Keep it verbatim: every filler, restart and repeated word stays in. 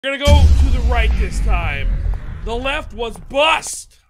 We're gonna go to the right this time. The left was bust.